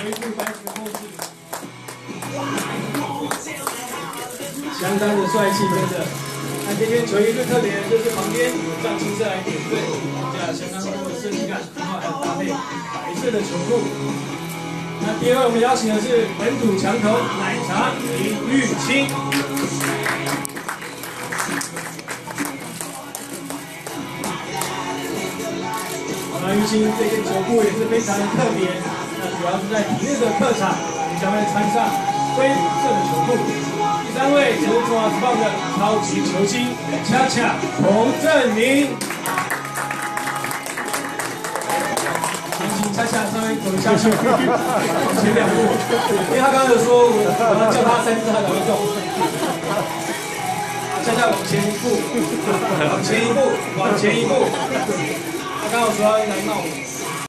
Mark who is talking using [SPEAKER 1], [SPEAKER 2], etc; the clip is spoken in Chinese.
[SPEAKER 1] 恢复当时后势，相当的帅气，真的。那今天球衣最特别的就是旁边有藏青色来点缀，这样相当的设计感，然后还有搭配白色的球裤。那第二位我们邀请的是本土强头奶茶林玉清。 那玉清这件球裤也是非常的特别，那主要是在体育的特场，将会穿上灰色的球裤。第三位则是中华职棒的超级球星恰恰洪正明，请恰恰稍微走一下去，往前2步，因为他刚刚有说我要叫他3次他才会动。恰恰往前1步，往前1步，往前1步。 他刚好说要来闹我。